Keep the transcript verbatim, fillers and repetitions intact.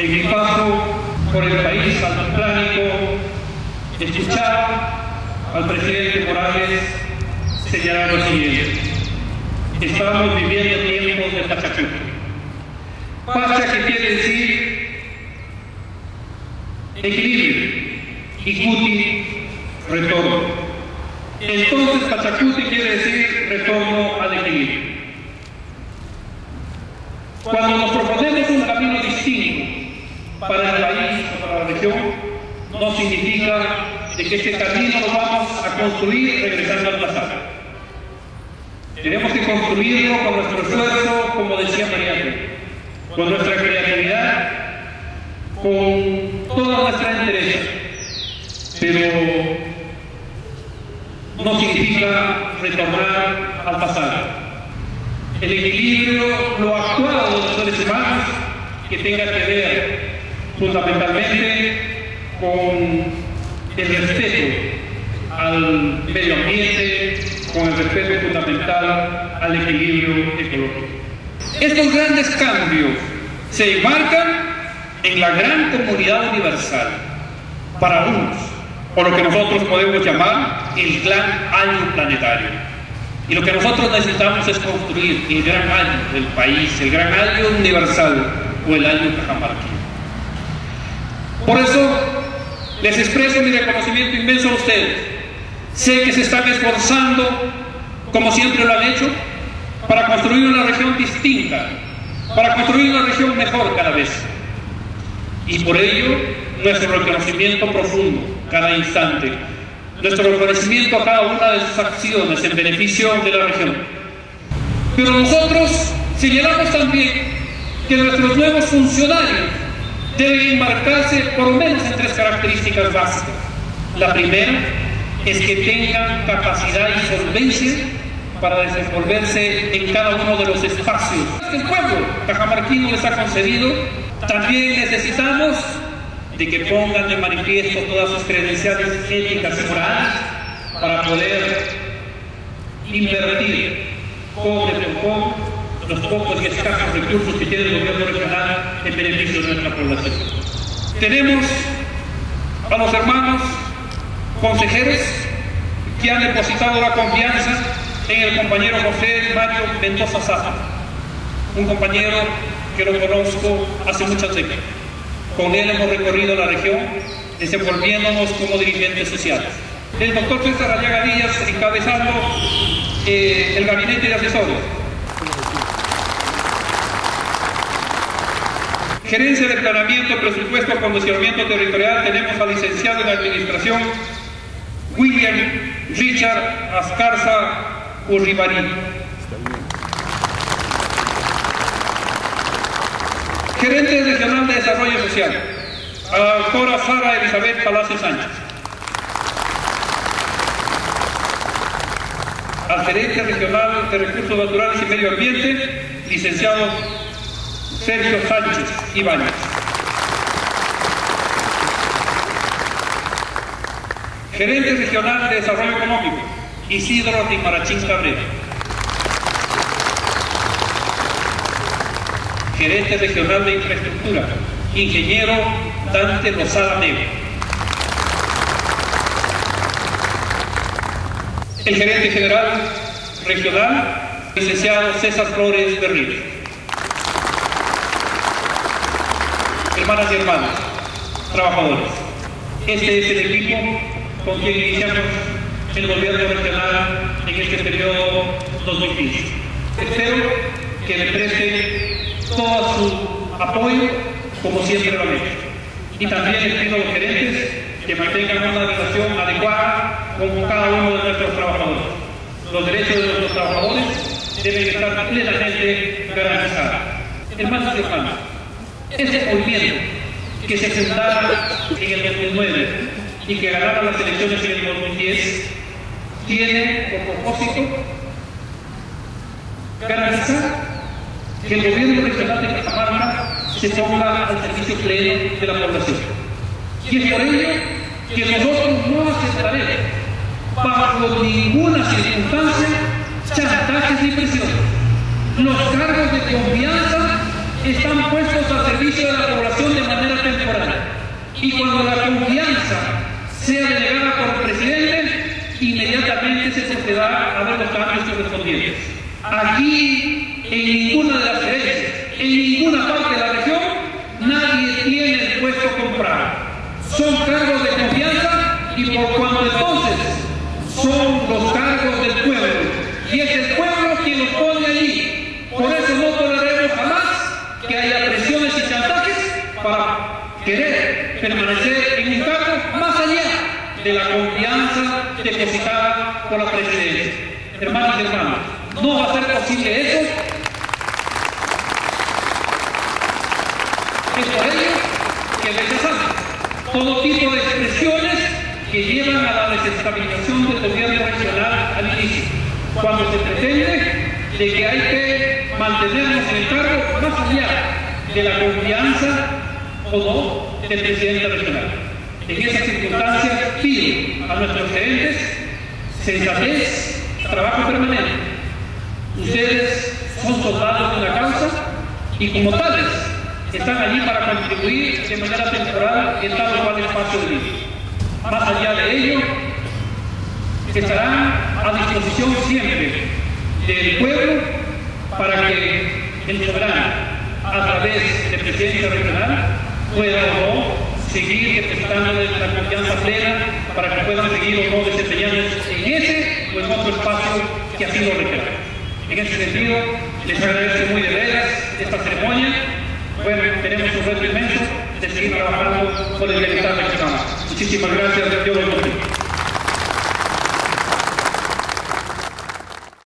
En mi paso por el país altiplánico, escuchar al presidente Morales señalar lo siguiente: estamos viviendo tiempos de Pachacuti. Pacha, que quiere decir equilibrio, y Cuti, retorno. Entonces Pachacuti quiere decir retorno al equilibrio. Cuando nos proponemos un camino distinto para el país o para la región, no significa de que este camino lo vamos a construir regresando al pasado. Tenemos que construirlo con nuestro esfuerzo, como decía Mariano, con nuestra creatividad, con toda nuestra entereza, pero no significa retornar al pasado. El equilibrio, lo actuado de los seres humanos, que tenga que ver fundamentalmente con el respeto al medio ambiente, con el respeto fundamental al equilibrio ecológico. Estos grandes cambios se enmarcan en la gran comunidad universal, para unos, o lo que nosotros podemos llamar el gran año planetario. Y lo que nosotros necesitamos es construir el gran año del país, el gran año universal, o el año cajamarquino. Por eso les expreso mi reconocimiento inmenso a ustedes. Sé que se están esforzando, como siempre lo han hecho, para construir una región distinta, para construir una región mejor cada vez. Y por ello, nuestro reconocimiento profundo, cada instante, nuestro reconocimiento a cada una de sus acciones en beneficio de la región. Pero nosotros señalamos también que nuestros nuevos funcionarios deben enmarcarse por lo menos en tres características básicas. La primera es que tengan capacidad y solvencia para desenvolverse en cada uno de los espacios que el pueblo cajamarquino les ha concedido. También necesitamos de que pongan de manifiesto todas sus credenciales éticas y morales para poder invertir poco a poco los pocos y escasos recursos que tiene el gobierno regional en beneficio de nuestra población. Tenemos a los hermanos consejeros que han depositado la confianza en el compañero José Mario Mendoza Saza, un compañero que lo conozco hace muchas décadas. Con él hemos recorrido la región, desenvolviéndonos como dirigentes sociales. El doctor César Aliaga Díaz encabezando eh, el gabinete de asesores. Gerencia de Planeamiento, Presupuesto, Acondicionamiento Territorial, tenemos al licenciado en Administración William Richard Ascarza Urribarí. Gerente Regional de Desarrollo Social, a la doctora Sara Elizabeth Palacio Sánchez. Al Gerente Regional de Recursos Naturales y Medio Ambiente, licenciado Sergio Sánchez Ibáñez. Gerente Regional de Desarrollo Económico, Isidro Timarachín Cabrera. Gerente Regional de Infraestructura, ingeniero Dante Lozada Negro. El Gerente General Regional, licenciado César Flores Berríos. Hermanas y hermanos, trabajadores, este es el equipo con quien iniciamos el gobierno regional en este periodo dos mil quince. Espero que le preste todo su apoyo, como siempre lo han hecho. Y también les pido a los gerentes que mantengan una relación adecuada con cada uno de nuestros trabajadores. Los derechos de nuestros trabajadores deben estar plenamente garantizados. Hermanos y hermanas, este movimiento que se fundara en el dos mil nueve y que ganara las elecciones en el dos mil diez tiene por propósito garantizar que el gobierno regional de Cajamarca se ponga al servicio pleno de la población. Y es por ello que nosotros no aceptaremos bajo ninguna circunstancia chantajes ni presiones. Los cargos de confianza están puestos al servicio de la población de manera Aquí, en ninguna de las gerencias, en ninguna parte de la región, nadie tiene el puesto comprado. Son cargos de confianza y por cuanto entonces son los cargos del pueblo. Y es el pueblo quien los pone allí. Por eso no toleraremos jamás que haya presiones y chantajes para querer permanecer en un cargo más allá de la confianza depositada por la presidencia. Hermanos y hermanos, no va a ser posible eso. Es por ello que rechazamos todo tipo de expresiones que llevan a la desestabilización del gobierno regional al inicio, cuando se pretende de que hay que mantenernos en el cargo más allá de la confianza o no del presidente regional. En esas circunstancias pido a nuestros gerentes sensatez, trabajo permanente. Ustedes son soldados de la causa y como tales están allí para contribuir de manera temporal en tal o cual espacio de vida. Más allá de ello, estarán a disposición siempre del pueblo para que el soberano, a través del presidente regional, pueda o no seguir depositándole la confianza plena para que puedan seguir o no desempeñándose en ese o en otro espacio que así lo requiera. En ese sentido, les agradezco muy de veras esta ceremonia. Bueno, tenemos un reto inmenso de seguir trabajando por el bienestar regional. Muchísimas gracias, Dios los bendiga.